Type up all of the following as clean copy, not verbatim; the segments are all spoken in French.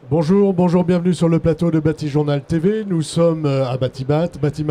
Bonjour, bonjour, bienvenue sur le plateau de Batijournal TV. Nous sommes à Batimat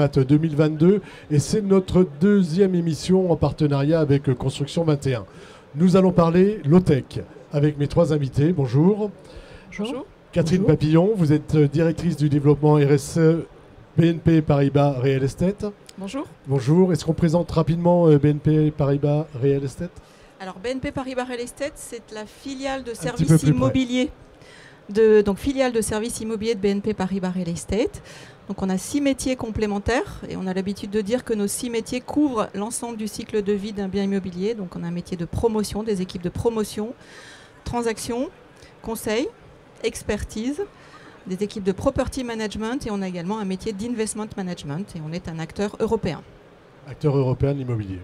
2022 et c'est notre deuxième émission en partenariat avec Construction 21. Nous allons parler low-tech avec mes trois invités. Bonjour. Bonjour. Catherine Bonjour. Papillon, vous êtes directrice du développement RSE BNP Paribas Real Estate. Bonjour. Bonjour. Est-ce qu'on présente rapidement BNP Paribas Real Estate? Alors BNP Paribas Real Estate, c'est la filiale de petit peu services plus près. immobiliers. Donc filiale de services immobiliers de BNP Paribas Real Estate. Donc on a 6 métiers complémentaires et on a l'habitude de dire que nos 6 métiers couvrent l'ensemble du cycle de vie d'un bien immobilier. Donc on a un métier de promotion, des équipes de promotion, transaction, conseil, expertise, des équipes de property management et on a également un métier d'investment management et on est un acteur européen. Acteur européen de l'immobilier.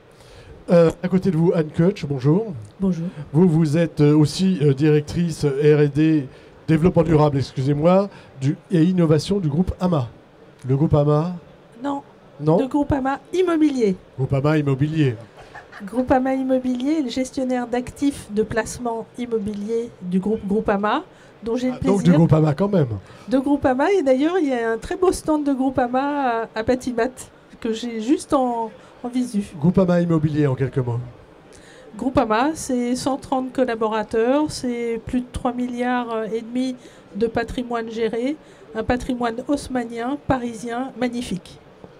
À côté de vous, Anne Kutch, bonjour. Bonjour. Vous êtes aussi directrice R&D, développement durable, excusez-moi, et innovation du groupe AMA. Le groupe AMA? Non, Non. de Groupama Immobilier. Groupe AMA Immobilier. Groupama Immobilier est le gestionnaire d'actifs de placement immobilier du groupe Groupama, dont j'ai le Donc du plaisir groupe AMA quand même. de Groupama. Et d'ailleurs, il y a un très beau stand de Groupama à Batimat que j'ai juste en visu. Groupe AMA Immobilier en quelques mots. Groupama, c'est 130 collaborateurs, c'est plus de 3 milliards et demi de patrimoine géré, un patrimoine haussmannien, parisien, magnifique.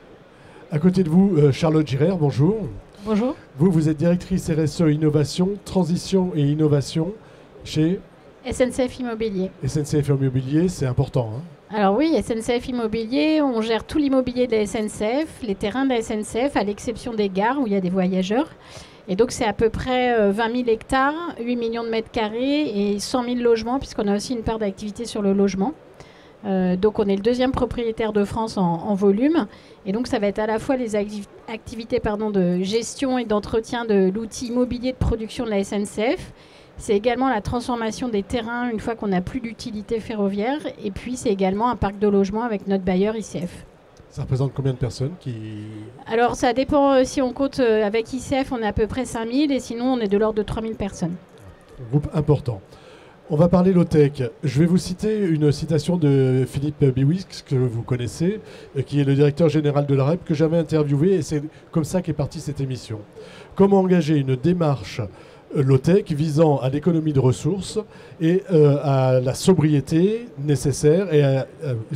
À côté de vous, Charlotte Girard, bonjour. Bonjour. Vous êtes directrice RSE Innovation, Transition et Innovation chez SNCF Immobilier. SNCF Immobilier, c'est important. Hein. Alors oui, SNCF Immobilier, on gère tout l'immobilier de la SNCF, les terrains de la SNCF, à l'exception des gares où il y a des voyageurs. Et donc c'est à peu près 20 000 hectares, 8 millions de mètres carrés et 100 000 logements, puisqu'on a aussi une part d'activité sur le logement. Donc on est le deuxième propriétaire de France en volume. Et donc ça va être à la fois les activités de gestion et d'entretien de l'outil immobilier de production de la SNCF. C'est également la transformation des terrains une fois qu'on n'a plus d'utilité ferroviaire. Et puis c'est également un parc de logement avec notre bailleur ICF. Ça représente combien de personnes qui... Alors ça dépend, si on compte avec ICF, on est à peu près 5 000 et sinon on est de l'ordre de 3 000 personnes. Un groupe important. On va parler low-tech. Je vais vous citer une citation de Philippe Biwix, que vous connaissez, qui est le directeur général de l'AREP, que j'avais interviewé, et c'est comme ça qu'est partie cette émission. Comment engager une démarche low-tech visant à l'économie de ressources et à la sobriété nécessaire et à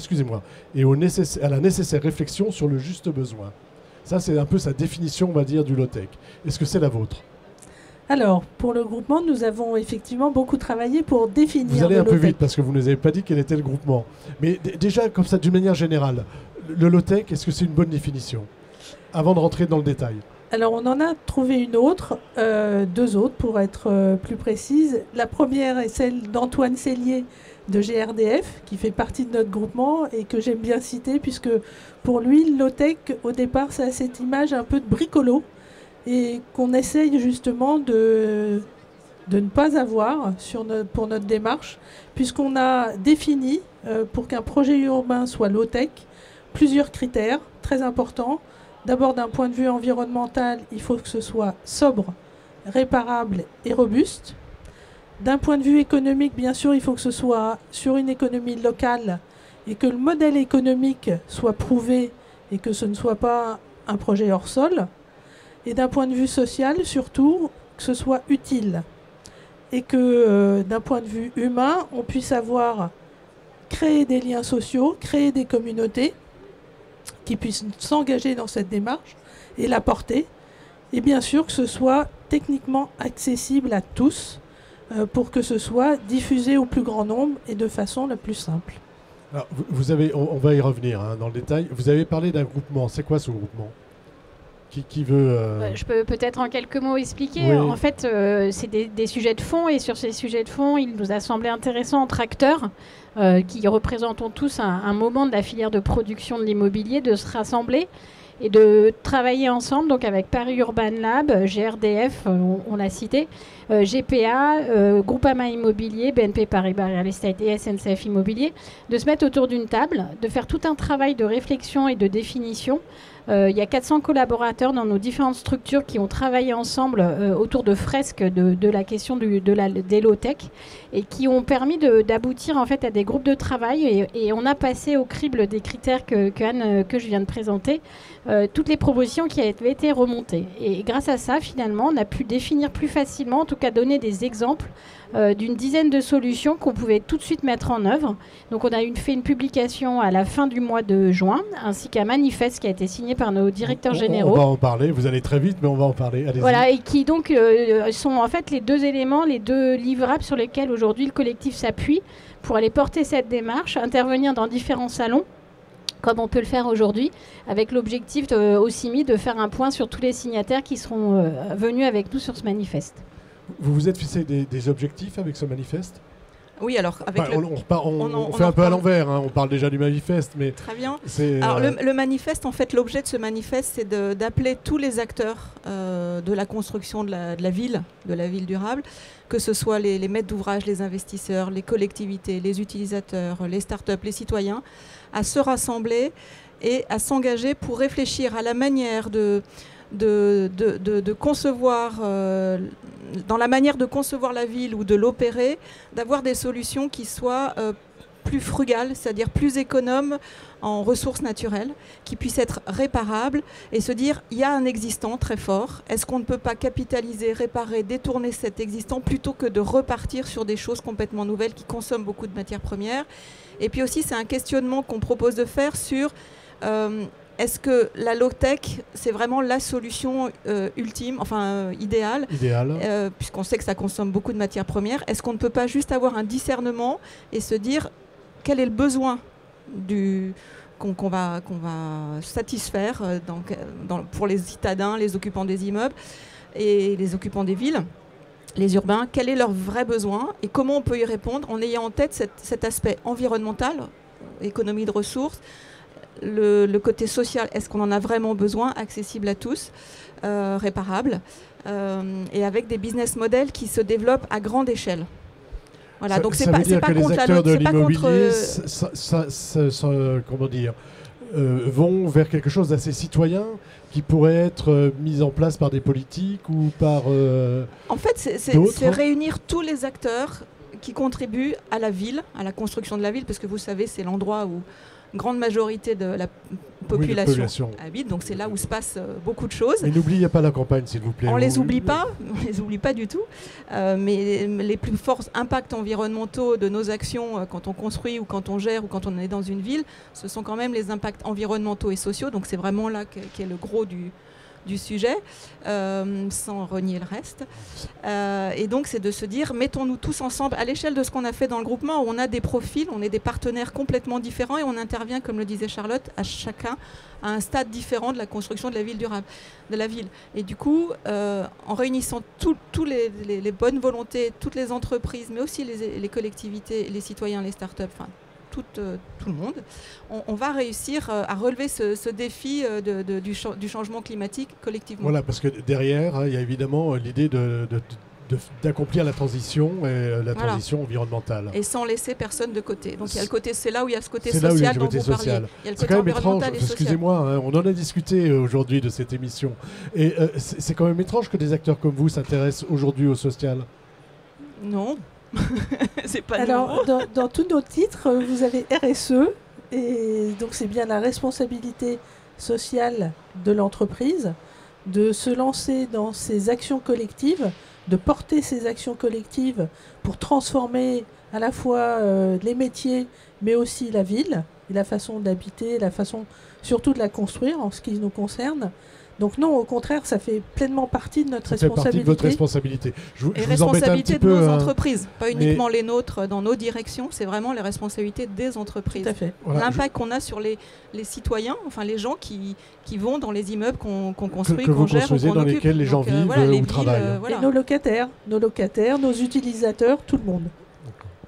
la nécessaire réflexion sur le juste besoin. Ça, c'est un peu sa définition, on va dire, du low-tech. Est-ce que c'est la vôtre? Alors, pour le groupement, nous avons effectivement beaucoup travaillé pour définir. Vous allez le un peu low-tech. vite parce que vous ne nous avez pas dit quel était le groupement. Mais déjà, comme ça, d'une manière générale, le low-tech, est-ce que c'est une bonne définition? Avant de rentrer dans le détail. Alors, on en a trouvé une autre, deux autres pour être plus précise. La première est celle d'Antoine Cellier de GRDF, qui fait partie de notre groupement et que j'aime bien citer, puisque pour lui, le low-tech, au départ, ça a cette image un peu de bricolo et qu'on essaye justement de ne pas avoir pour notre démarche, puisqu'on a défini, pour qu'un projet urbain soit low-tech, plusieurs critères très importants. D'abord, d'un point de vue environnemental, il faut que ce soit sobre, réparable et robuste. D'un point de vue économique, bien sûr, il faut que ce soit sur une économie locale et que le modèle économique soit prouvé et que ce ne soit pas un projet hors sol. Et d'un point de vue social, surtout, que ce soit utile. Et que d'un point de vue humain, on puisse avoir créé des liens sociaux, créer des communautés qui puissent s'engager dans cette démarche et la porter. Et bien sûr que ce soit techniquement accessible à tous pour que ce soit diffusé au plus grand nombre et de façon la plus simple. Alors, on va y revenir dans le détail. Vous avez parlé d'un groupement. C'est quoi ce groupement? Qui veut... Je peux peut-être en quelques mots expliquer. Oui. En fait, c'est des sujets de fond et sur ces sujets de fond, il nous a semblé intéressant entre acteurs qui représentons tous un moment de la filière de production de l'immobilier de se rassembler et de travailler ensemble, donc avec Paris Urban Lab, GRDF, on l'a cité, GPA, Groupama Immobilier, BNP Paribas Real Estate et SNCF Immobilier, de se mettre autour d'une table, de faire tout un travail de réflexion et de définition Il y a 400 collaborateurs dans nos différentes structures qui ont travaillé ensemble autour de fresques de la question des low-tech et qui ont permis d'aboutir en fait à des groupes de travail et on a passé au crible des critères que je viens de présenter toutes les propositions qui avaient été remontées. Et grâce à ça, finalement, on a pu définir plus facilement, en tout cas donner des exemples d'une dizaine de solutions qu'on pouvait tout de suite mettre en œuvre. Donc on a fait une publication à la fin du mois de juin, ainsi qu'un manifeste qui a été signé par nos directeurs généraux. On va en parler, vous allez très vite, mais on va en parler. Allez-y. Voilà, et qui donc sont en fait les deux éléments, les deux livrables sur lesquels aujourd'hui le collectif s'appuie pour aller porter cette démarche, intervenir dans différents salons, comme on peut le faire aujourd'hui, avec l'objectif aussi mis de faire un point sur tous les signataires qui seront venus avec nous sur ce manifeste. Vous vous êtes fixé des objectifs avec ce manifeste ? Oui, alors avec on fait un peu à l'envers, hein, on parle déjà du manifeste, mais très bien. Alors le manifeste, en fait, l'objet de ce manifeste, c'est d'appeler tous les acteurs de la construction de la ville durable, que ce soit les maîtres d'ouvrage, les investisseurs, les collectivités, les utilisateurs, les startups, les citoyens, à se rassembler et à s'engager pour réfléchir à la manière de concevoir, dans la manière de concevoir la ville ou de l'opérer, d'avoir des solutions qui soient plus frugales, c'est-à-dire plus économes en ressources naturelles, qui puissent être réparables et se dire il y a un existant très fort, est-ce qu'on ne peut pas capitaliser, réparer, détourner cet existant plutôt que de repartir sur des choses complètement nouvelles qui consomment beaucoup de matières premières. Et puis aussi c'est un questionnement qu'on propose de faire sur est-ce que la low-tech, c'est vraiment la solution ultime, enfin idéale, puisqu'on sait que ça consomme beaucoup de matières premières. Est-ce qu'on ne peut pas juste avoir un discernement et se dire quel est le besoin qu'on va satisfaire pour les citadins, les occupants des immeubles et les occupants des villes, les urbains, quel est leur vrai besoin et comment on peut y répondre en ayant en tête cet aspect environnemental, économie de ressources, le côté social, est-ce qu'on en a vraiment besoin, accessible à tous, réparable, et avec des business models qui se développent à grande échelle. Voilà, donc c'est pas contre la acteurs de c'est pas l'immobilier, contre comment dire, vont vers quelque chose d'assez citoyen qui pourrait être mis en place par des politiques ou par en fait, c'est réunir tous les acteurs qui contribuent à la ville, à la construction de la ville, parce que vous savez, c'est l'endroit où grande majorité de la population habite, donc c'est là où se passe beaucoup de choses. Mais n'oubliez pas la campagne, s'il vous plaît. On les oublie pas du tout, mais les plus forts impacts environnementaux de nos actions quand on construit ou quand on gère ou quand on est dans une ville, ce sont quand même les impacts environnementaux et sociaux, donc c'est vraiment là qu'est le gros du sujet, sans renier le reste. Et donc, c'est de se dire, mettons-nous tous ensemble à l'échelle de ce qu'on a fait dans le groupement, où on a des profils, on est des partenaires complètement différents et on intervient, comme le disait Charlotte, à chacun à un stade différent de la construction de la ville durable, de la ville. Et du coup, en réunissant tous les bonnes volontés, toutes les entreprises, mais aussi les collectivités, les citoyens, les startups, enfin, tout le monde, on va réussir à relever ce défi du changement climatique collectivement. Voilà, parce que derrière, il y a évidemment l'idée d'accomplir la transition et la transition environnementale. Et sans laisser personne de côté. Donc il y a le côté, c'est là où il y a ce côté social dont vous parliez. Il y a le côté environnemental et social. Excusez-moi, hein, on en a discuté aujourd'hui de cette émission. Et c'est quand même étrange que des acteurs comme vous s'intéressent aujourd'hui au social. Non. C'est pas alors, dans tous nos titres, vous avez RSE, et donc c'est bien la responsabilité sociale de l'entreprise, de se lancer dans ces actions collectives, de porter ces actions collectives pour transformer à la fois les métiers, mais aussi la ville, et la façon d'habiter, la façon surtout de la construire en ce qui nous concerne. Donc non, au contraire, ça fait pleinement partie de notre responsabilité. Ça fait partie de votre responsabilité. Et responsabilité de nos entreprises, pas uniquement les nôtres dans nos directions, c'est vraiment les responsabilités des entreprises. Tout à fait. Voilà, l'impact qu'on a sur les citoyens, enfin les gens qui vont dans les immeubles qu'on construit, qu'on gère, ou qu'on dans occupe. lesquels les gens vivent ou travaillent. Et nos locataires, nos utilisateurs, tout le monde.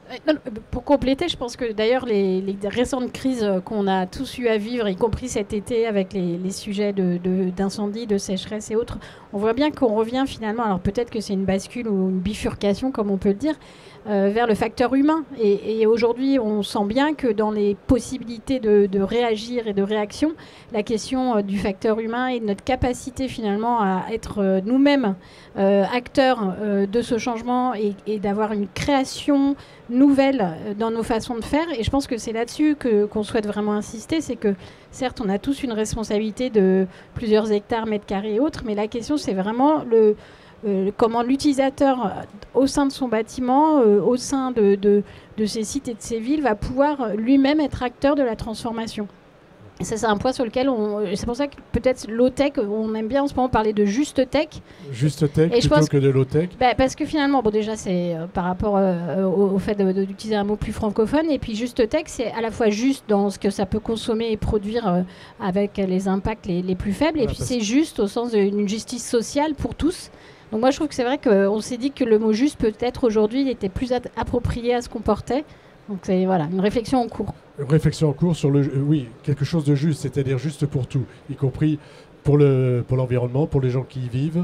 Pour compléter, je pense que d'ailleurs les récentes crises qu'on a tous eu à vivre, y compris cet été avec les sujets d'incendie, de sécheresse et autres, on voit bien qu'on revient finalement, alors peut-être que c'est une bascule ou une bifurcation comme on peut le dire, vers le facteur humain. Et aujourd'hui, on sent bien que dans les possibilités de réagir et de réaction, la question du facteur humain et de notre capacité finalement à être nous-mêmes acteurs de ce changement et d'avoir une création nouvelle dans nos façons de faire. Et je pense que c'est là-dessus qu'on souhaite vraiment insister, c'est que certes, on a tous une responsabilité de plusieurs hectares, mètres carrés et autres, mais la question, c'est vraiment comment l'utilisateur, au sein de son bâtiment, au sein de ses sites et de ses villes, va pouvoir lui-même être acteur de la transformation. Et ça, c'est un point sur lequel c'est pour ça que peut-être low-tech, on aime bien en ce moment parler de juste tech. Juste tech plutôt que de low-tech. Parce que finalement, déjà, c'est par rapport au fait d'utiliser un mot plus francophone. Et puis juste tech, c'est à la fois juste dans ce que ça peut consommer et produire avec les impacts les plus faibles. Et puis c'est juste au sens d'une justice sociale pour tous. Donc moi, je trouve que c'est vrai qu'on s'est dit que le mot juste, peut-être aujourd'hui, il était plus approprié à ce qu'on portait. Donc c'est une réflexion en cours. Une réflexion en cours sur quelque chose de juste, c'est-à-dire juste pour tout, y compris pour l'environnement, pour les gens qui y vivent.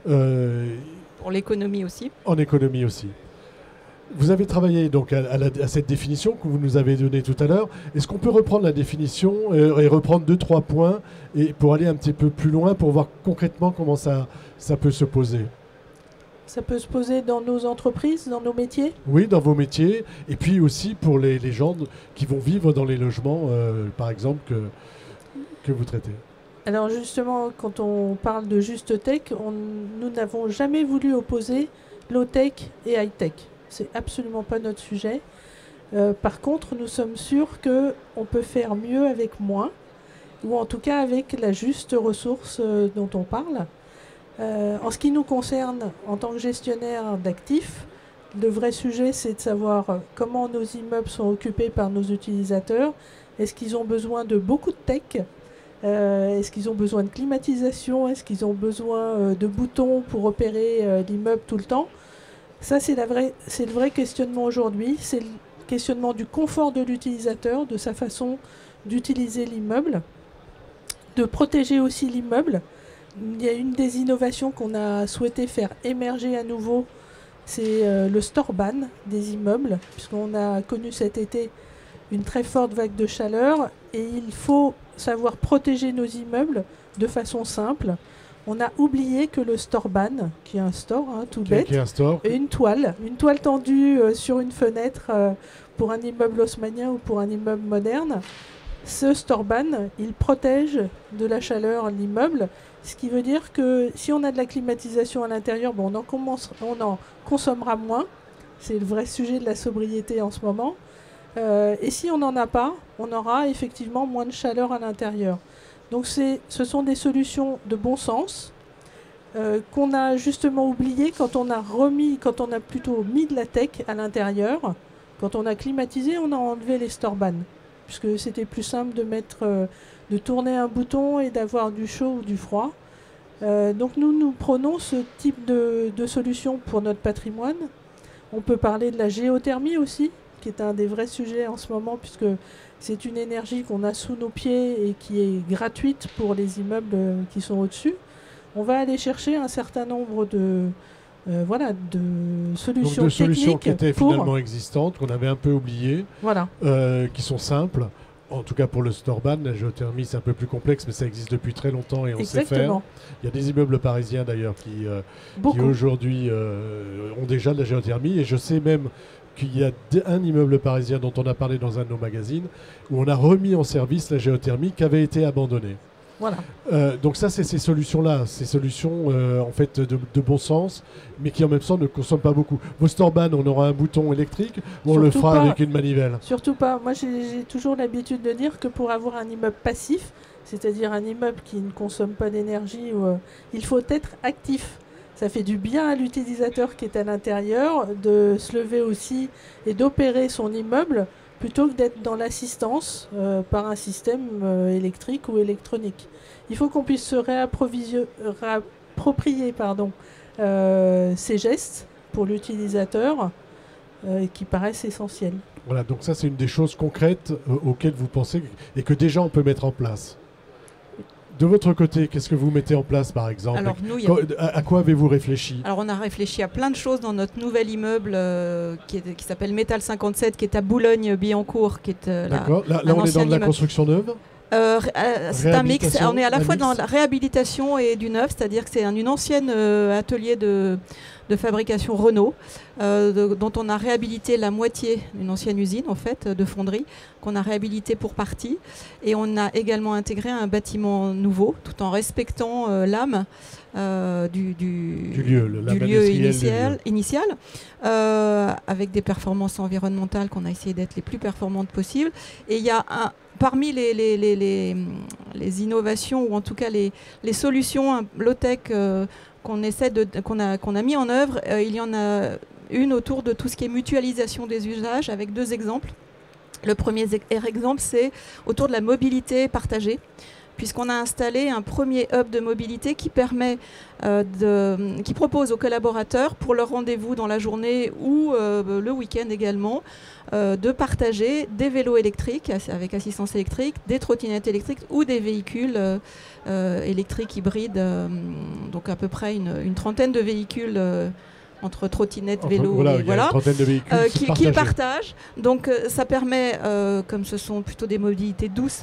Pour l'économie aussi. En économie aussi. Vous avez travaillé donc à cette définition que vous nous avez donnée tout à l'heure. Est-ce qu'on peut reprendre la définition et reprendre 2-3 points pour aller un petit peu plus loin, pour voir concrètement comment ça peut se poser? Ça peut se poser dans nos entreprises, dans nos métiers? Oui, dans vos métiers. Et puis aussi pour les gens qui vont vivre dans les logements, par exemple, que vous traitez. Alors justement, quand on parle de juste tech, nous n'avons jamais voulu opposer low-tech et high-tech. C'est absolument pas notre sujet. Par contre, nous sommes sûrs qu'on peut faire mieux avec moins, ou en tout cas avec la juste ressource dont on parle. En ce qui nous concerne, en tant que gestionnaire d'actifs, le vrai sujet, c'est de savoir comment nos immeubles sont occupés par nos utilisateurs. Est-ce qu'ils ont besoin de beaucoup de tech? Est-ce qu'ils ont besoin de climatisation? Est-ce qu'ils ont besoin de boutons pour opérer l'immeuble tout le temps? Ça, c'est le vrai questionnement aujourd'hui. C'est le questionnement du confort de l'utilisateur, de sa façon d'utiliser l'immeuble, de protéger aussi l'immeuble. Il y a une des innovations qu'on a souhaité faire émerger à nouveau, c'est le store ban des immeubles, puisqu'on a connu cet été une très forte vague de chaleur et il faut savoir protéger nos immeubles de façon simple. On a oublié que le store ban, qui est un store tout bête, une toile tendue sur une fenêtre pour un immeuble haussmannien ou pour un immeuble moderne, ce store ban, il protège de la chaleur l'immeuble. Ce qui veut dire que si on a de la climatisation à l'intérieur, on en consommera moins. C'est le vrai sujet de la sobriété en ce moment. Et si on n'en a pas, on aura effectivement moins de chaleur à l'intérieur. Donc ce sont des solutions de bon sens qu'on a justement oubliées quand on a plutôt mis de la tech à l'intérieur. Quand on a climatisé, on a enlevé les store ban, puisque c'était plus simple de tourner un bouton et d'avoir du chaud ou du froid. Donc nous prenons ce type de solution pour notre patrimoine. On peut parler de la géothermie aussi, qui est un des vrais sujets en ce moment, puisque c'est une énergie qu'on a sous nos pieds et qui est gratuite pour les immeubles qui sont au-dessus. On va aller chercher un certain nombre de solutions donc de solutions techniques qui étaient finalement existantes, qu'on avait un peu oubliées, qui sont simples. En tout cas pour le store ban, la géothermie c'est un peu plus complexe, mais ça existe depuis très longtemps et on sait faire. Il y a des immeubles parisiens d'ailleurs qui aujourd'hui ont déjà de la géothermie, et je sais même qu'il y a un immeuble parisien dont on a parlé dans un de nos magazines où on a remis en service la géothermie qui avait été abandonnée. Voilà. Donc ça, c'est ces solutions-là, ces solutions en fait de bon sens, mais qui en même temps ne consomment pas beaucoup. Vos store ban, on aura un bouton électrique ou on le fera avec une manivelle? Surtout pas. Moi, j'ai toujours l'habitude de dire que pour avoir un immeuble passif, c'est-à-dire un immeuble qui ne consomme pas d'énergie, il faut être actif. Ça fait du bien à l'utilisateur qui est à l'intérieur de se lever aussi et d'opérer son immeuble plutôt que d'être dans l'assistance par un système électrique ou électronique. Il faut qu'on puisse se réapproprier ces gestes pour l'utilisateur. qui paraissent essentielles. Voilà, donc ça c'est une des choses concrètes auxquelles vous pensez et que déjà on peut mettre en place. De votre côté, qu'est-ce que vous mettez en place par exemple? Alors, nous, à quoi avez-vous réfléchi? Alors on a réfléchi à plein de choses dans notre nouvel immeuble qui s'appelle Métal 57, qui est à Boulogne-Billancourt, qui est D'accord. Là on est dans de la construction neuve. C'est un mix. On est à la fois dans la réhabilitation et du neuf, c'est-à-dire que c'est une ancienne atelier de fabrication Renault, dont on a réhabilité la moitié d'une ancienne usine en fait de fonderie, qu'on a réhabilité pour partie, et on a également intégré un bâtiment nouveau, tout en respectant l'âme du lieu initial, avec des performances environnementales qu'on a essayé d'être les plus performantes possibles. Et il y a parmi les innovations, ou en tout cas les solutions low-tech qu'on a mis en œuvre, il y en a une autour de tout ce qui est mutualisation des usages, avec 2 exemples. Le premier exemple, c'est autour de la mobilité partagée, puisqu'on a installé un premier hub de mobilité qui permet qui propose aux collaborateurs, pour leur rendez-vous dans la journée ou le week-end également, de partager des vélos électriques avec assistance électrique, des trottinettes électriques ou des véhicules électriques hybrides, donc à peu près une trentaine de véhicules entre trottinettes, vélos, qu'ils partagent. Donc ça permet, comme ce sont plutôt des mobilités douces,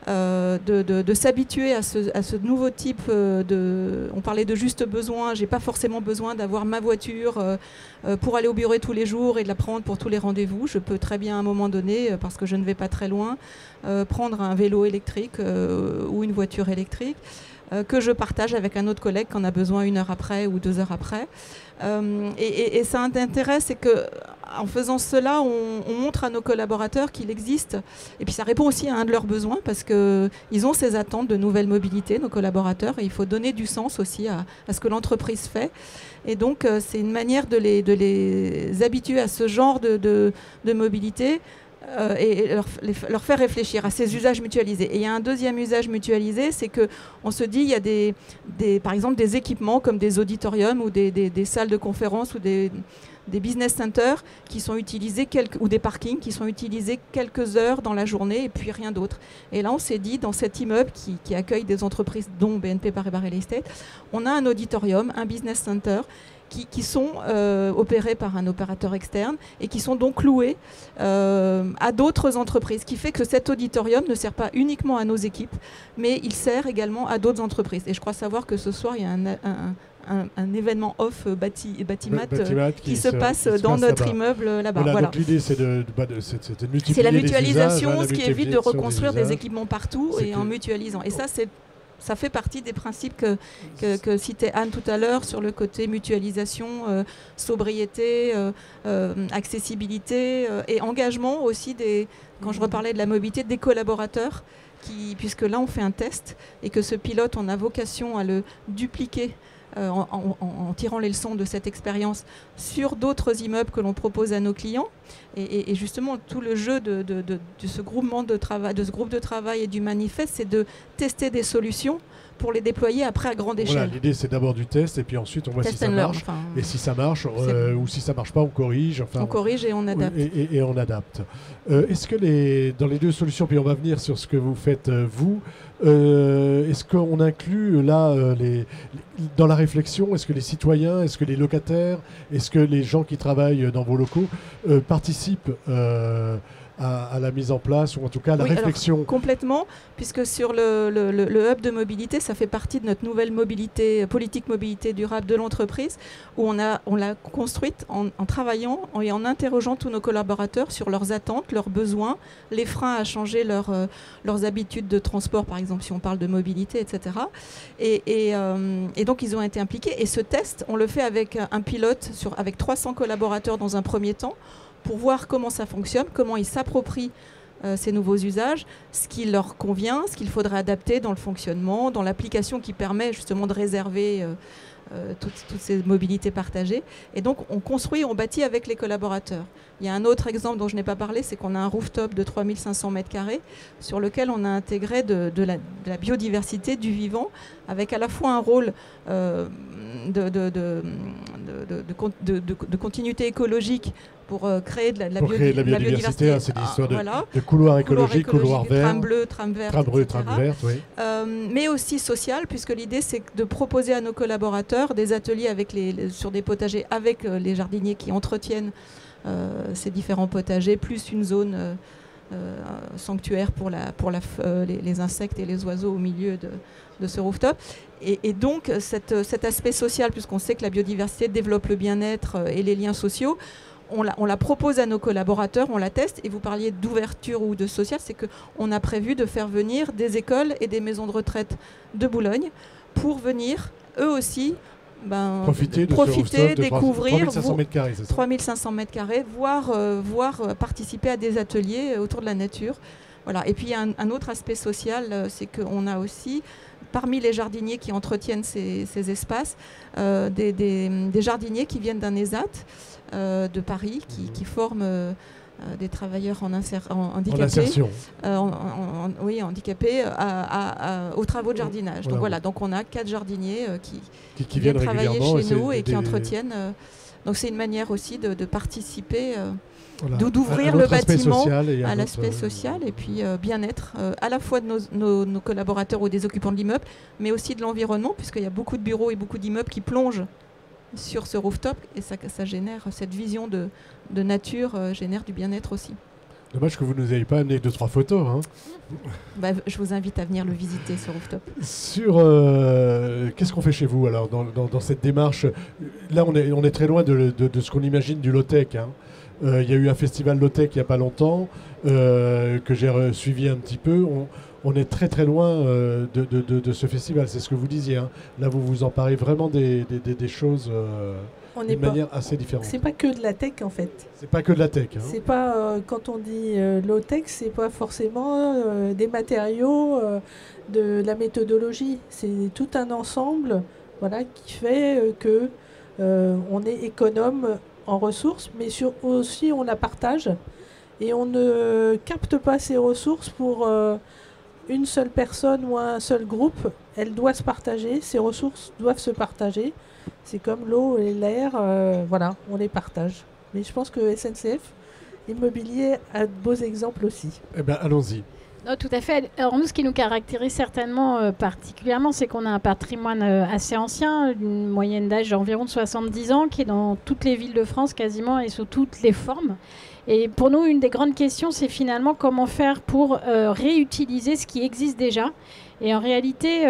de s'habituer à ce nouveau type on parlait de juste besoin. J'ai pas forcément besoin d'avoir ma voiture pour aller au bureau tous les jours et de la prendre pour tous les rendez-vous. Je peux très bien à un moment donné, parce que je ne vais pas très loin, prendre un vélo électrique ou une voiture électrique que je partage avec un autre collègue qu'on a besoin 1 heure après ou 2 heures après. Et ça a un intérêt, c'est qu'en faisant cela, on montre à nos collaborateurs qu'il existe, et puis ça répond aussi à un de leurs besoins, parce qu'ils ont ces attentes de nouvelle mobilité, nos collaborateurs, et il faut donner du sens aussi à ce que l'entreprise fait. Et donc c'est une manière de les habituer à ce genre de mobilité, et leur faire réfléchir à ces usages mutualisés. Et il y a un deuxième usage mutualisé, c'est qu'on se dit, il y a par exemple des équipements comme des auditoriums ou des salles de conférence ou des business centers qui sont utilisés, ou des parkings qui sont utilisés quelques heures dans la journée et puis rien d'autre. Et là, on s'est dit, dans cet immeuble qui accueille des entreprises dont BNP Paribas Real Estate, on a un auditorium, un business center qui sont opérés par un opérateur externe et qui sont donc loués à d'autres entreprises, ce qui fait que cet auditorium ne sert pas uniquement à nos équipes, mais il sert également à d'autres entreprises. Et je crois savoir que ce soir, il y a un événement off Batimat qui se passe dans notre immeuble là-bas. Voilà. Donc l'idée, c'est de multiplier c'est la mutualisation, les usages, ce qui évite de reconstruire des usages. équipements partout et en mutualisant. Et ça fait partie des principes que citait Anne tout à l'heure sur le côté mutualisation, sobriété, accessibilité et engagement aussi quand je reparlais de la mobilité, des collaborateurs, puisque là on fait un test et que ce pilote, on a vocation à le dupliquer en tirant les leçons de cette expérience sur d'autres immeubles que l'on propose à nos clients. Et justement, tout le jeu de ce groupe de travail et du manifeste, c'est de tester des solutions pour les déployer après à grande échelle. Voilà, l'idée, c'est d'abord du test, et puis ensuite, on voit si ça marche. Et si ça marche, ou si ça ne marche pas, on corrige. On corrige et on adapte. Et on adapte. Est-ce que dans les 2 solutions, puis on va venir sur ce que vous faites, vous, est-ce qu'on inclut là, dans la réflexion, est-ce que les citoyens, est-ce que les locataires, est-ce que les gens qui travaillent dans vos locaux participent à la mise en place, ou en tout cas à la réflexion? Alors, complètement, puisque sur le hub de mobilité, ça fait partie de notre nouvelle politique mobilité durable de l'entreprise, où on l'a construite en travaillant et en interrogeant tous nos collaborateurs sur leurs attentes, leurs besoins, les freins à changer leurs habitudes de transport, par exemple, si on parle de mobilité, etc. Et donc, ils ont été impliqués. Et ce test, on le fait avec un pilote, avec 300 collaborateurs dans un premier temps, pour voir comment ça fonctionne, comment ils s'approprient ces nouveaux usages, ce qui leur convient, ce qu'il faudrait adapter dans le fonctionnement, dans l'application qui permet justement de réserver toutes ces mobilités partagées. Et donc, on construit, on bâtit avec les collaborateurs. Il y a un autre exemple dont je n'ai pas parlé, c'est qu'on a un rooftop de 3500 m² sur lequel on a intégré de la biodiversité, du vivant, avec à la fois un rôle de continuité écologique pour créer de la biodiversité. Hein, c'est l'histoire de couloirs écologiques, couloirs verts, tram bleu, tram vert, tram verte, oui. Mais aussi social, puisque l'idée c'est de proposer à nos collaborateurs des ateliers sur des potagers avec les jardiniers qui entretiennent ces différents potagers, plus une zone sanctuaire pour les insectes et les oiseaux au milieu de ce rooftop. Et donc cet aspect social, puisqu'on sait que la biodiversité développe le bien-être et les liens sociaux, on la propose à nos collaborateurs, on la teste. Et vous parliez d'ouverture ou de social, c'est qu'on a prévu de faire venir des écoles et des maisons de retraite de Boulogne pour venir, eux aussi, profiter, découvrir 3500 m², c'est ça. 3500 m², voire participer à des ateliers autour de la nature. Voilà. Et puis il y a un autre aspect social, c'est qu'on a aussi, parmi les jardiniers qui entretiennent ces espaces, des jardiniers qui viennent d'un ESAT de Paris, qui forment des travailleurs handicapés, handicapés aux travaux de jardinage. Donc voilà, donc on a 4 jardiniers qui viennent travailler chez nous et qui entretiennent. Donc c'est une manière aussi de participer, d'ouvrir le bâtiment à l'aspect social et puis bien-être à la fois de nos collaborateurs ou des occupants de l'immeuble, mais aussi de l'environnement, puisqu'il y a beaucoup de bureaux et beaucoup d'immeubles qui plongent sur ce rooftop, et ça génère, cette vision de nature génère du bien-être aussi. Dommage que vous ne nous ayez pas amené 2-3 photos. Hein. Je vous invite à venir le visiter, ce rooftop. Qu'est-ce qu'on fait chez vous alors dans cette démarche? Là, on est très loin de ce qu'on imagine du low-tech. Hein. Il y a eu un festival low-tech il n'y a pas longtemps que j'ai suivi un petit peu. On est très très loin de ce festival, c'est ce que vous disiez. Hein. Là, vous vous emparez vraiment des choses d'une manière assez différente. C'est pas que de la tech en fait. C'est pas que de la tech. Hein. C'est pas quand on dit low tech, c'est pas forcément des matériaux, de la méthodologie. C'est tout un ensemble, qui fait que on est économe en ressources, mais aussi on la partage et on ne capte pas ces ressources pour une seule personne ou un seul groupe. Elle doit se partager, ces ressources doivent se partager. C'est comme l'eau et l'air, on les partage. Mais je pense que SNCF Immobilier a de beaux exemples aussi. Eh bien, allons-y. Non, tout à fait. Alors nous, ce qui nous caractérise certainement particulièrement, c'est qu'on a un patrimoine assez ancien, une moyenne d'âge d'environ 70 ans, qui est dans toutes les villes de France quasiment et sous toutes les formes. Et pour nous, une des grandes questions, c'est finalement comment faire pour réutiliser ce qui existe déjà. Et en réalité...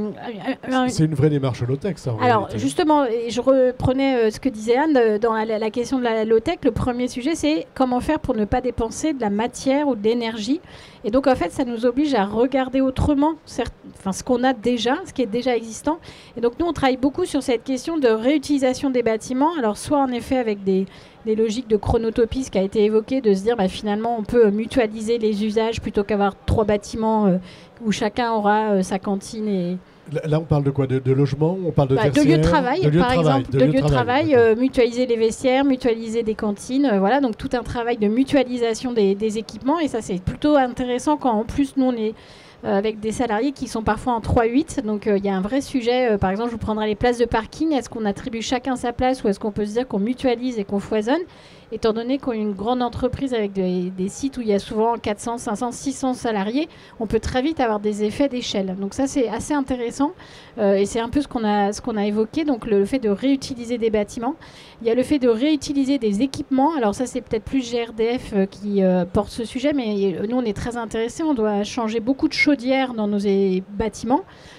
c'est une vraie démarche low-tech, ça. Alors, justement, je reprenais ce que disait Anne dans la question de la low-tech. Le premier sujet, c'est comment faire pour ne pas dépenser de la matière ou de l'énergie. Et donc, en fait, ça nous oblige à regarder autrement ce qu'on a déjà, ce qui est déjà existant. Et donc, nous, on travaille beaucoup sur cette question de réutilisation des bâtiments. Alors, soit en effet avec des logiques de chronotopie, ce qui a été évoqué, de se dire finalement on peut mutualiser les usages plutôt qu'avoir 3 bâtiments où chacun aura sa cantine et... Là, on parle de quoi? De logement? On parle de tertiaire? De lieu de travail, par exemple. De lieu de travail, mutualiser les vestiaires, mutualiser des cantines. Donc tout un travail de mutualisation des équipements. Et ça, c'est plutôt intéressant quand, en plus, nous, on est avec des salariés qui sont parfois en 3-8. Donc, il y a un vrai sujet. Par exemple, je vous prendrai les places de parking. Est-ce qu'on attribue chacun sa place ou est-ce qu'on peut se dire qu'on mutualise et qu'on foisonne? Étant donné qu'on est une grande entreprise avec des sites où il y a souvent 400, 500, 600 salariés, on peut très vite avoir des effets d'échelle. Donc ça, c'est assez intéressant et c'est un peu ce qu'on a évoqué, donc le fait de réutiliser des bâtiments. Il y a le fait de réutiliser des équipements. Alors ça, c'est peut-être plus GRDF qui porte ce sujet, mais nous, on est très intéressés. On doit changer beaucoup de chaudières dans nos bâtiments.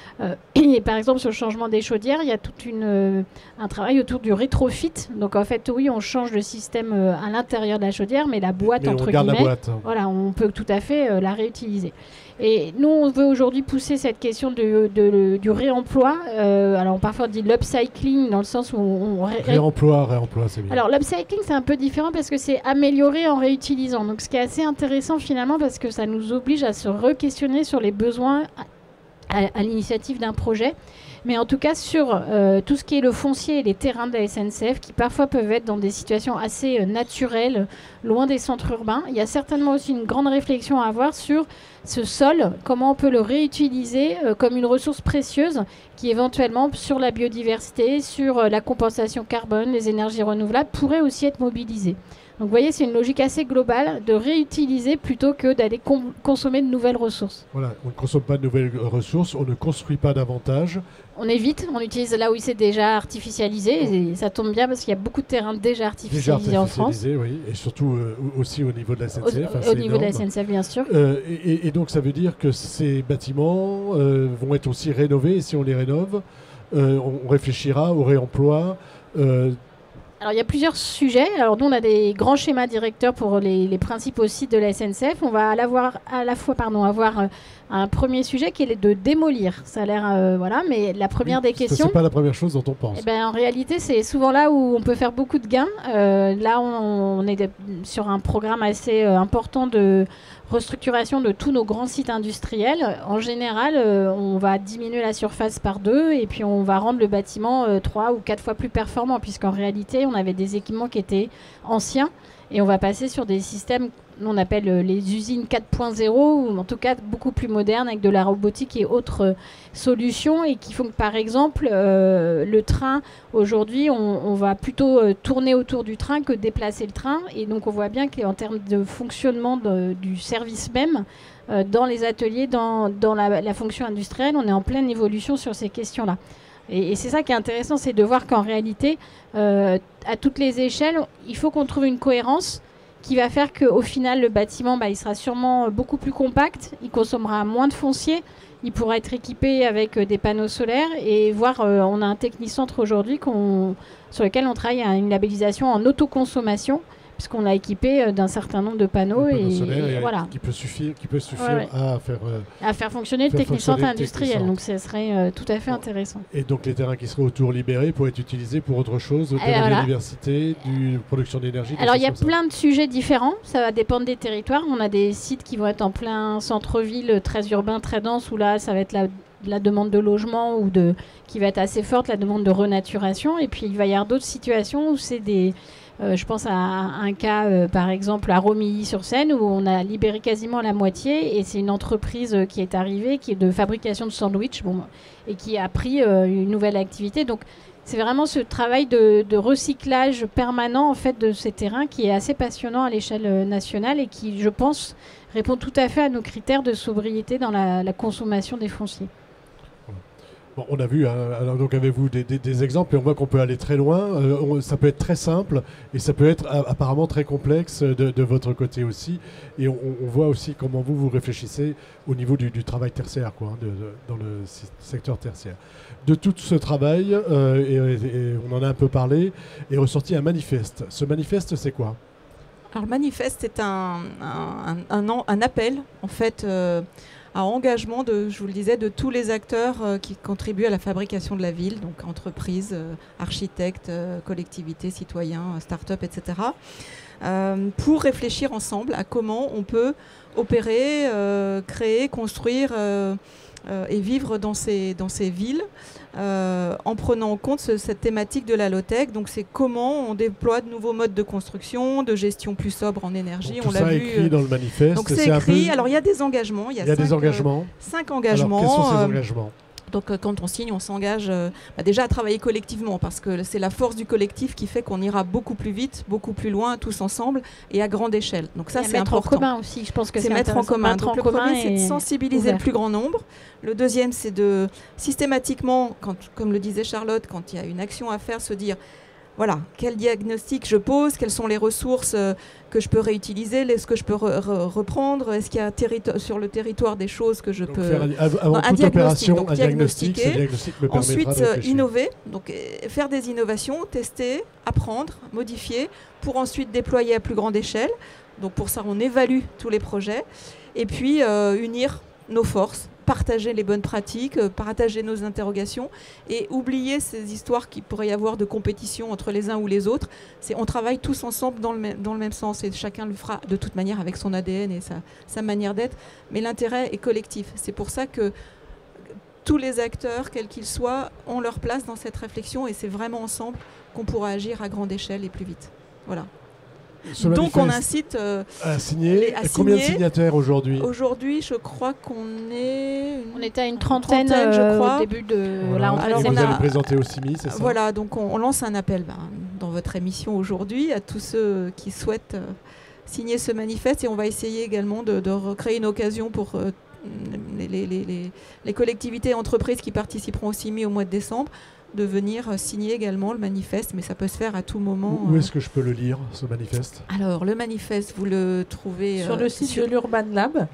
Et par exemple, sur le changement des chaudières, il y a tout un travail autour du rétrofit. Donc en fait, oui, on change le système à l'intérieur de la chaudière, mais la boîte, entre guillemets, la boîte. Voilà, on peut tout à fait la réutiliser. Et nous, on veut aujourd'hui pousser cette question du réemploi. Alors parfois on dit l'upcycling dans le sens où réemploi, c'est bien. Alors l'upcycling, c'est un peu différent parce que c'est améliorer en réutilisant. Donc ce qui est assez intéressant finalement parce que ça nous oblige à se re-questionner sur les besoins à l'initiative d'un projet. Mais en tout cas, sur tout ce qui est le foncier et les terrains de la SNCF, qui parfois peuvent être dans des situations assez naturelles, loin des centres urbains, il y a certainement aussi une grande réflexion à avoir sur ce sol, comment on peut le réutiliser comme une ressource précieuse qui éventuellement, sur la biodiversité, sur la compensation carbone, les énergies renouvelables, pourrait aussi être mobilisée. Donc vous voyez, c'est une logique assez globale de réutiliser plutôt que d'aller consommer de nouvelles ressources. Voilà, on ne consomme pas de nouvelles ressources, on ne construit pas davantage. On évite, on utilise là où c'est déjà artificialisé, et ça tombe bien parce qu'il y a beaucoup de terrains déjà artificialisés en France. Oui, et surtout aussi au niveau de la SNCF. Au niveau de la SNCF, bien sûr. Et donc ça veut dire que ces bâtiments vont être aussi rénovés, et si on les rénove, on réfléchira au réemploi. Alors, il y a plusieurs sujets. Alors, nous, on a des grands schémas directeurs pour les principaux sites de la SNCF. On va avoir un premier sujet qui est de démolir. Ça a l'air... voilà, mais la première des questions... C'est pas la première chose dont on pense. Eh ben, en réalité, c'est souvent là où on peut faire beaucoup de gains. Là, on est sur un programme assez important de restructuration de tous nos grands sites industriels. En général, on va diminuer la surface par 2 et puis on va rendre le bâtiment 3 ou 4 fois plus performant, puisqu'en réalité, on avait des équipements qui étaient anciens et on va passer sur des systèmes qu'on appelle les usines 4.0, ou en tout cas beaucoup plus modernes, avec de la robotique et autres solutions, et qui font que, par exemple, le train, aujourd'hui, on va plutôt tourner autour du train que déplacer le train. Et donc, on voit bien qu'en termes de fonctionnement du service même, dans les ateliers, dans la fonction industrielle, on est en pleine évolution sur ces questions-là. Et c'est ça qui est intéressant, c'est de voir qu'en réalité, à toutes les échelles, il faut qu'on trouve une cohérence qui va faire qu'au final, le bâtiment, il sera sûrement beaucoup plus compact, il consommera moins de foncier, il pourra être équipé avec des panneaux solaires, et voir, on a un technicentre aujourd'hui sur lequel on travaille à une labellisation en autoconsommation, puisqu'on l'a équipé d'un certain nombre de panneaux et voilà. qui peut suffire Ouais. à faire fonctionner le technicentre industriel. Donc ça serait tout à fait intéressant. Et donc les terrains qui seraient autour libérés pourraient être utilisés pour autre chose, de la biodiversité, du production d'énergie. Alors il y a plein de sujets différents, ça va dépendre des territoires. On a des sites qui vont être en plein centre-ville, très urbain, très dense, où là ça va être la demande de logement qui va être assez forte, la demande de renaturation. Et puis il va y avoir d'autres situations où c'est je pense à un cas, par exemple, à Romilly-sur-Seine, où on a libéré quasiment la moitié, et c'est une entreprise qui est arrivée, qui est de fabrication de sandwich, et qui a pris une nouvelle activité. Donc, c'est vraiment ce travail de recyclage permanent, en fait, de ces terrains, qui est assez passionnant à l'échelle nationale, et qui, je pense, répond tout à fait à nos critères de sobriété dans la consommation des fonciers. Bon, on a vu, alors donc avez-vous des exemples, et on voit qu'on peut aller très loin. Ça peut être très simple et ça peut être apparemment très complexe de votre côté aussi. Et on voit aussi comment vous réfléchissez au niveau du travail tertiaire, dans le secteur tertiaire. De tout ce travail, et on en a un peu parlé, est ressorti un manifeste. Ce manifeste, c'est quoi ? Alors le manifeste, c'est un appel, en fait, à engagement, je vous le disais, de tous les acteurs qui contribuent à la fabrication de la ville, donc entreprises, architectes, collectivités, citoyens, start-up, etc., pour réfléchir ensemble à comment on peut opérer, créer, construire et vivre dans ces villes en prenant en compte cette thématique de la low-tech. Donc c'est comment on déploie de nouveaux modes de construction, de gestion plus sobre en énergie. Donc, tout ça est écrit dans le manifeste. Donc c'est écrit. Alors il y a des engagements. Il y a des engagements. 5 engagements. Alors, quels sont ces engagements ? Donc quand on signe, on s'engage déjà à travailler collectivement, parce que c'est la force du collectif qui fait qu'on ira beaucoup plus vite, beaucoup plus loin, tous ensemble et à grande échelle. Donc ça, c'est important. Mettre en commun aussi, je pense que c'est mettre en commun. Donc, le premier, c'est de sensibiliser ouvert. le plus grand nombre. Le deuxième, c'est de systématiquement, comme le disait Charlotte, quand il y a une action à faire, se dire voilà, quel diagnostic je pose, quelles sont les ressources que je peux réutiliser, est-ce que je peux reprendre, est-ce qu'il y a sur le territoire des choses que je peux... Avant toute opération, un diagnostic, diagnostiquer. Ce diagnostic me permettra Ensuite, de réfléchir. innover, donc faire des innovations, tester, apprendre, modifier, pour ensuite déployer à plus grande échelle. Donc pour ça, on évalue tous les projets. Et puis, unir nos forces, partager les bonnes pratiques, partager nos interrogations et oublier ces histoires qu'il pourrait y avoir de compétition entre les uns ou les autres. On travaille tous ensemble dans le même sens, et chacun le fera de toute manière avec son ADN et sa manière d'être, mais l'intérêt est collectif. C'est pour ça que tous les acteurs, quels qu'ils soient, ont leur place dans cette réflexion et c'est vraiment ensemble qu'on pourra agir à grande échelle et plus vite. Voilà. Donc on incite à signer. Combien de signataires aujourd'hui ? Aujourd'hui, je crois qu'on est... On était à une trentaine je crois. Au début de la rentrée. Alors vous allez présenter au CIMI, c'est ça ? Voilà, donc on lance un appel dans votre émission aujourd'hui à tous ceux qui souhaitent signer ce manifeste et on va essayer également de recréer une occasion pour les collectivités et entreprises qui participeront au CIMI au mois de décembre de venir signer également le manifeste, mais ça peut se faire à tout moment. Où est-ce que je peux le lire, ce manifeste ? Alors, le manifeste, vous le trouvez... sur le site de l'Urban Lab,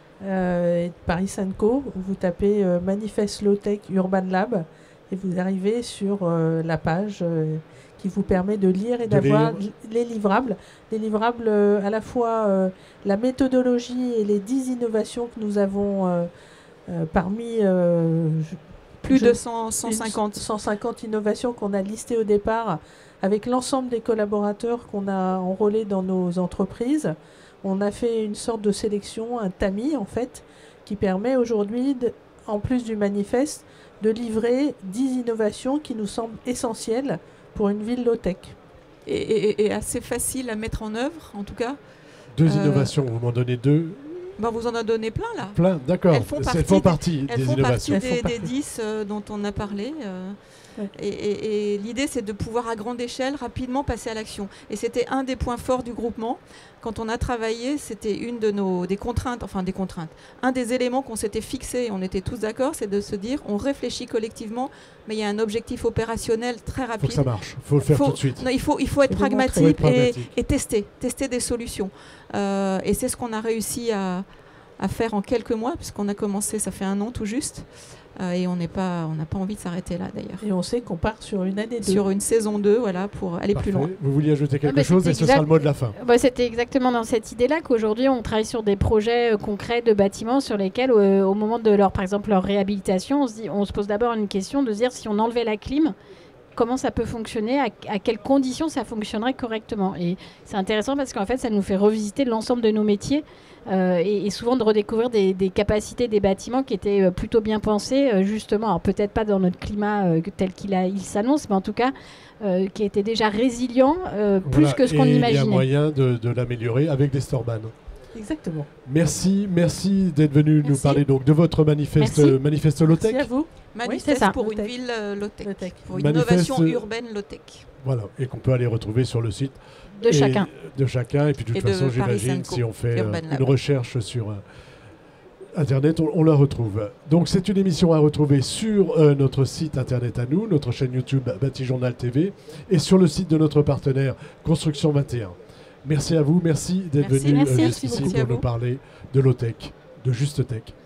Paris Synco, vous tapez Manifeste Low-Tech Urban Lab, et vous arrivez sur la page qui vous permet de lire et d'avoir les livrables. Les livrables, à la fois la méthodologie et les 10 innovations que nous avons parmi... plus de 150 innovations qu'on a listées au départ avec l'ensemble des collaborateurs qu'on a enrôlés dans nos entreprises. On a fait une sorte de sélection, un tamis en fait, qui permet aujourd'hui, en plus du manifeste, de livrer 10 innovations qui nous semblent essentielles pour une ville low-tech. Et assez facile à mettre en œuvre, en tout cas. 2 innovations, vous m'en donnez 2 ? Vous en a donné plein là. Plein, d'accord. Elles font partie des innovations. Elles font partie des 10 dont on a parlé. Ouais. Et l'idée, c'est de pouvoir à grande échelle rapidement passer à l'action. Et c'était un des points forts du groupement. Quand on a travaillé, c'était une des contraintes, un des éléments qu'on s'était fixé, on était tous d'accord, c'est de se dire, on réfléchit collectivement, mais il y a un objectif opérationnel très rapide. Il faut que ça marche, il faut le faire tout de suite. Non, il faut être pragmatique et tester des solutions. Et c'est ce qu'on a réussi à faire en quelques mois, puisqu'on a commencé, ça fait 1 an tout juste. Et on n'a pas envie de s'arrêter là d'ailleurs. Et on sait qu'on part sur une année 2. Sur une saison 2, voilà, pour aller plus loin. Vous vouliez ajouter quelque chose et ce sera le mot de la fin. C'était exactement dans cette idée-là qu'aujourd'hui on travaille sur des projets concrets de bâtiments sur lesquels au moment de par exemple leur réhabilitation, on se pose d'abord une question de se dire si on enlevait la clim, comment ça peut fonctionner, à quelles conditions ça fonctionnerait correctement. Et c'est intéressant parce qu'en fait ça nous fait revisiter l'ensemble de nos métiers. Et souvent de redécouvrir des capacités des bâtiments qui étaient plutôt bien pensés, justement, alors peut-être pas dans notre climat tel qu'il s'annonce, mais en tout cas qui était déjà résilient plus que ce qu'on imaginait. Il y a moyen de l'améliorer avec des Storban. Exactement. Merci d'être venu nous parler donc de votre manifeste low-tech. Merci à vous. Manifeste pour une ville low-tech, pour une innovation urbaine low-tech. Voilà, et qu'on peut aller retrouver sur le site de chacun. Et puis de toute façon, j'imagine, si on fait une recherche sur Internet, on la retrouve. Donc c'est une émission à retrouver sur notre site Internet à nous, notre chaîne YouTube Bâti-Journal TV et sur le site de notre partenaire Construction 21. Merci à vous, merci d'être venu jusqu'ici pour nous parler de low-tech, de juste tech.